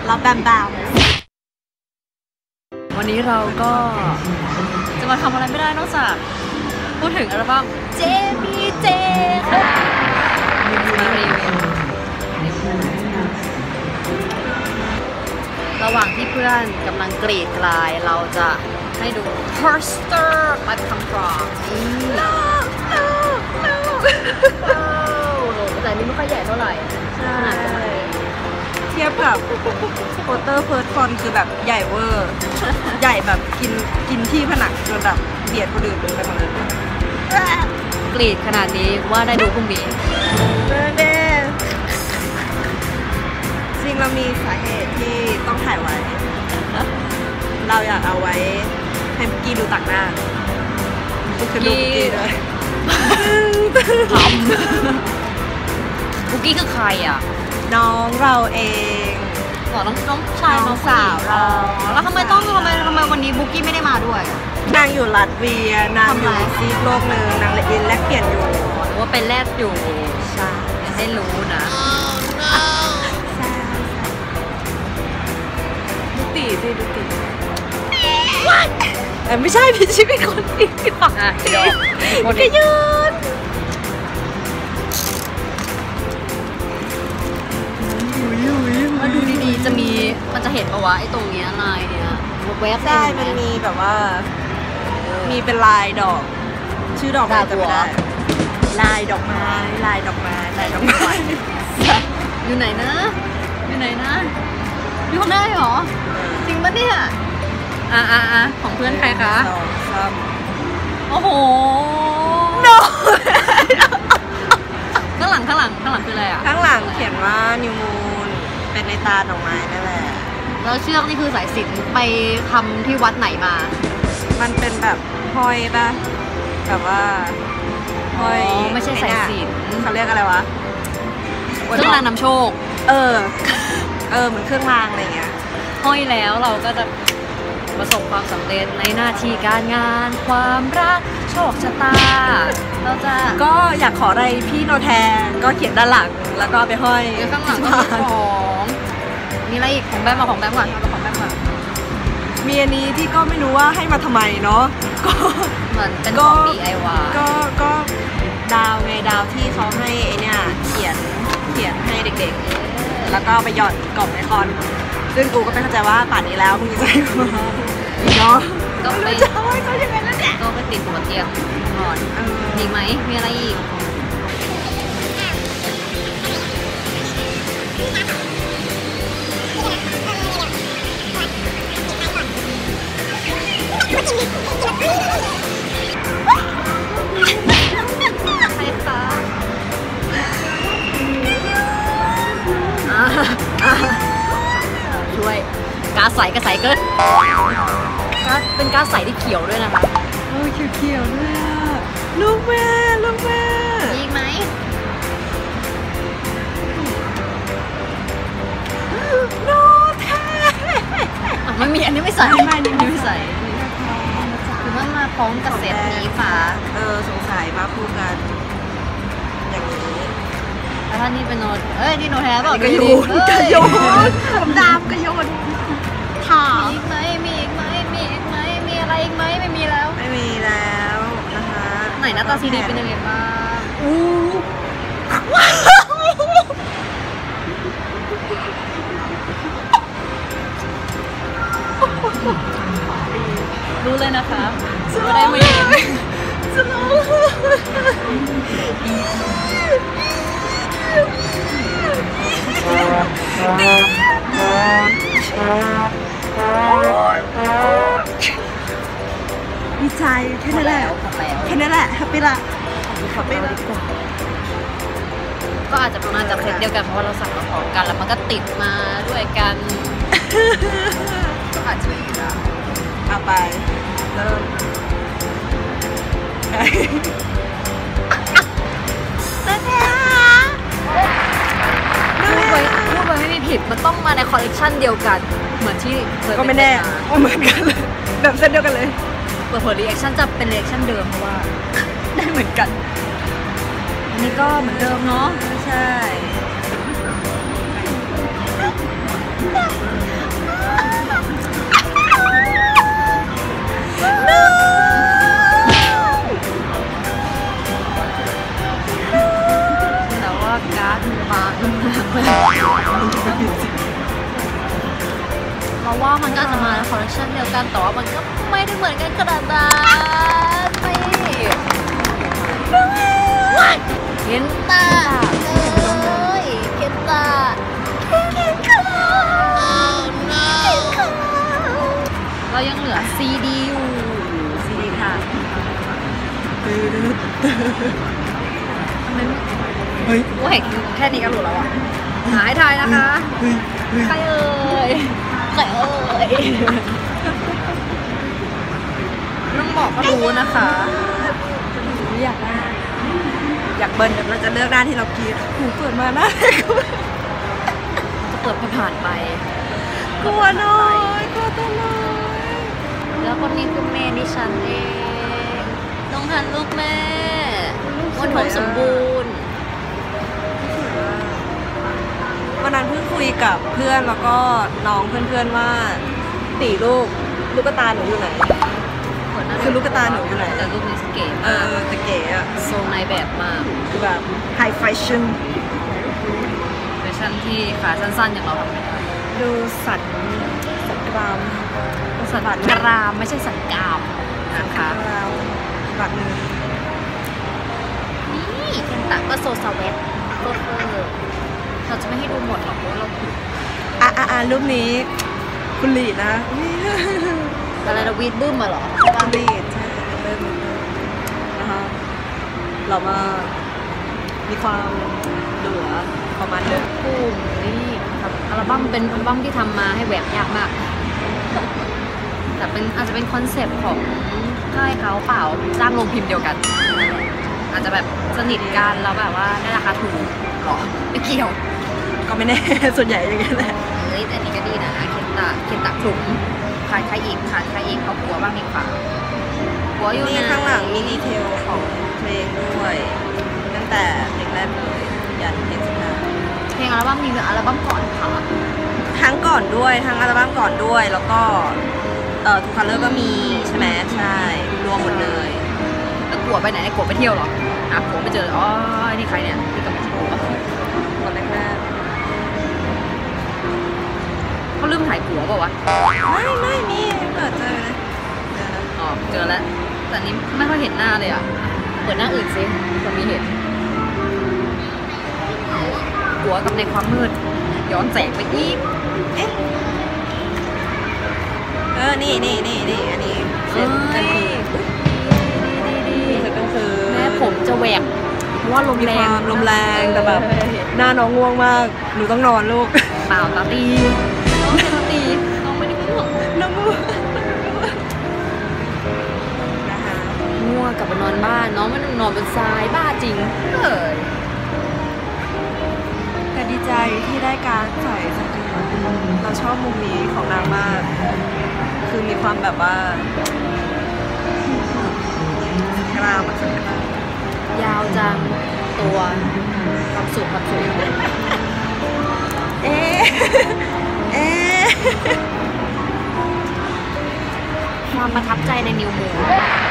เราแบมแบมวันนี้เราก็จะมาทำอะไรไม่ได้นอกจากพูดถึงอัลบั้ม JBJ ค่ะมารีวิวระหว่างที่เพื่อนกำลังกรีดกลายเราจะให้ดู poster by Come From แต่นี่ไม่ค่อยใหญ่เท่าไหร่ขนาดประมาณนี้เทียบกับโปสเตอร์เฟิร์สคอนคือแบบใหญ่เวอร์ ใหญ่แบบกินที่ผนังจนแบบเบียดคนอื่นไปหมดเลยกรีดขนาดนี้ว่าได้ดูพรุ่งนี้จริงเรามีสาเหตุที่ต้องถ่ายไว้ เราอยากเอาไว้ให้บุกี้ดูตักหน้าบุกี้ดูบุกี้เลยทำบุกี้คือใครอ่ะน้องเราเองน้องชายน้องสาวเราแล้วทำไมวันนี้บุกี้ไม่ได้มาด้วยนางอยู่ลัตเวียนางอยู่ซีกโลกหนึ่งนางเลยแลกเปลี่ยนอยู่หรือว่าเป็นแลกอยู่ใช่ยังให้รู้นะดูตีสิดูตีไม่ใช่พี่ชิเป็นคนอีกก็ยืนมาดูดีๆมันจะเห็นปะวะไอ้ตรงเนี้ยลายเนี้ยแวบได้มันมีแบบว่ามีเป็นลายดอกชื่อดอกอะไรจำไม่ได้ลายดอกไม้ลายดอกไม้อยู่ไหนนะอยู่ได้หรอจริงปะเนี่ยของเพื่อนใครคะโอ้โห no ข้างหลังคืออะไรอ่ะข้างหลังเขียนว่านิวมูนเป็นในตาดอกไม้นั่นแหละแล้วเชือกนี่คือสายสิญจน์ไปทำที่วัดไหนมามันเป็นแบบห้อยป่ะแบบว่าห้อยไม่ใช่สายสิญจน์เขาเรียกอะไรวะเครื่องรางนำโชคเหมือนเครื่องรางอะไรเงี้ยห้อยแล้วเราก็จะประสบความสำเร็จในหน้าที่การงานความรักโชคชะตาเราจะก็อยากขออะไรพี่โนแทนก็เขียนด้านหลังแล้วก็ไปห้อยข้างหลังก็ของมีอะไรอีกของแบมก่อนเอาของแบมก่อนมีอันนี้ที่ก็ไม่รู้ว่าให้มาทำไมเนาะก็เหมือนเป็นของ DIY ก็ดาวไงดาวที่เขาให้ไอเนี่ยเขียนให้เด็กๆแล้วก็ไปหย่อนกล่องไอคอนซึ่งกูก็ไม่เข้าใจว่าป่านนี้แล้วมึงจะให้กูมาเนาะก็ไปก็ยังไงแล้วเนี่ยก็ไปติดหัวเตียงนอนมีไหมมีอะไรอีกใครคะช่วยกาใสเกินเป็นกาใสที่เขียวด้วยนะคะเขียวด้วยลูกแม่มีอีกไหมโนแท้ไม่มีอันนี้ไม่ใส่ไม่ใส่คือว่ามาพร้อมกับเซตนี้ฟ้าสงสัยมาคู่กันอย่างนี้แล้วท่านนี่เป็นโนตนี่โนแท้เปล่ากระโยนผมดามกระโยนถามมีอีกไหมมีอะไรอีกไหมไม่มีแล้วนะคะไหนหน้าตาซีดีเป็นยังไงบ้างรู้เลยนะคะว่าได้มาอย่างนี้ดีใจแค่นั้นแหละแฮปปี้ละก็อาจจะประมาณจากเซตเดียวกันเพราะว่าเราสั่งมาพร้อมกันแล้วมันก็ติดมาด้วยกันก็อาจจะเป็นได้เอาไปเริ่มพูดไว้ไม่มีผิดมันต้องมาในคอลเลกชันเดียวกันเหมือนที่ก็ไม่แน่เหมือนกันเลยแบบเส้นเดียวกันเลยเปิดรีแอคชั่นจะเป็นรีแอคชั่นเดิมเพราะว่าได้เหมือนกันอันนี้ก็เหมือนเดิมเนาะใช่การ์ดมาเราว่ามันก็จะมาในคอลเลคชันเดียวกันแต่ว่ามันก็ไม่ได้เหมือนกันขนาดนั้นไม่เห็นตาเลยเห็นตาเห็นขาเรายังเหลือซีดีอยู่ซีดีค่ะทำไมไม่เฮ้ยกูเห็นแค่นี้ก็รู้แล้วอ่ะหายทายนะคะใครเอ่ยใครเอ่ยต้องบอกก็รู้นะคะอยากได้อยากเบิร์นเราจะเลือกด้านที่เรากรีดหูเปิดมาหน้าจะเปิดผ่านไปกลัวน้อยกลัวตัวน้อยแล้วคนนี้คือแม่ดิฉันเองน้องทันลูกแม่วันท้องสมบูรณ์วันนั้นเพิ่งคุยกับเพื่อนแล้วก็น้องเพื่อนๆว่าตีลูกตาหนูอยู่ไหนคือลูกตาหนูอยู่ไหนแต่ลูกนี้สเก๋แต่เก๋อะโซนในแบบมากคือแบบไฮแฟชั่นที่ขาสั้นๆอย่างเราทำไม่ได้ดูสันกรามสันกรามไม่ใช่สันกรามนะคะแบบนึงนี่เทนตะก็โซซาเวตเราจะไม่ให้ดูหมดหรอกเพราะเราผิดรูปนี้คุณลีดนะอะไรนะวีดบึ้มมาหรอคุณลีดใช่บึ้มนะคะเรามามีความเหลือประมาณเดิมนี่อัลบั้มเป็นอัลบั้มที่ทำมาให้แหวกยากมากแต่เป็นอาจจะเป็นคอนเซปต์ของค่ายเขาเปล่าจ้างลงพิมพ์เดียวกันอาจจะแบบสนิทกันแล้วแบบว่าได้ราคาถูกหรอไม่เกี่ยวก็ไม่แน่ส่วนใหญ่อย่างเงี้ยแหละแต่นี่ก็ดีนะเคนตะถุงขาดใครอีกเขาหัวบ้างดีกว่าหัวอยู่นี่ข้างหลังมีดีเทลของเพลงด้วยตั้งแต่เพลงแรกเลยยันเพลงสุดท้ายเพลงอัลบั้มนี้หรืออัลบั้มก่อนค่ะทั้งก่อนด้วยทั้งอัลบั้มก่อนด้วยแล้วก็ทูคัลเลอร์ก็มีใช่ไหมใช่รวมหมดเลยแล้วกัวไปไหนกัวไปเที่ยวหรอกัวไปเจออ๋อนี่ใครเนี่ยที่กับกัวคนแรกเขาลืมถ่ายกัวเปล่าวะไม่มีเปิดเจอนะอ๋อเจอแล้วแต่นี้ไม่ค่อยเห็นหน้าเลยอ่ะเปิดหน้าอื่นซิจะมีเห็นกัวกับในความมืดย้อนแสงไปอีกนี่อันนี้เสร็จกันคือแม่ผมจะแหวกเพราะว่าลมแรงแต่แบบหน้าน้องง่วงมากหนูต้องนอนลูกเปล่าตาตีน้องไม่ได้ง่วงน้องง่วงง่วงกลับไปนอนบ้านน้องไม่ต้องนอนบนทรายบ้าจริงแต่ดีใจที่ได้การใส่สกินเราชอบมุมนี้ของนางมากคือมีความแบบว่ากรามสักกรามยาวจังตัวความสูงความประทับใจในนิวมู